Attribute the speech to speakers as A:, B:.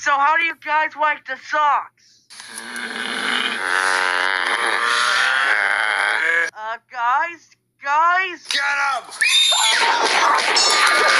A: So how do you guys like the socks? Guys?
B: Get him!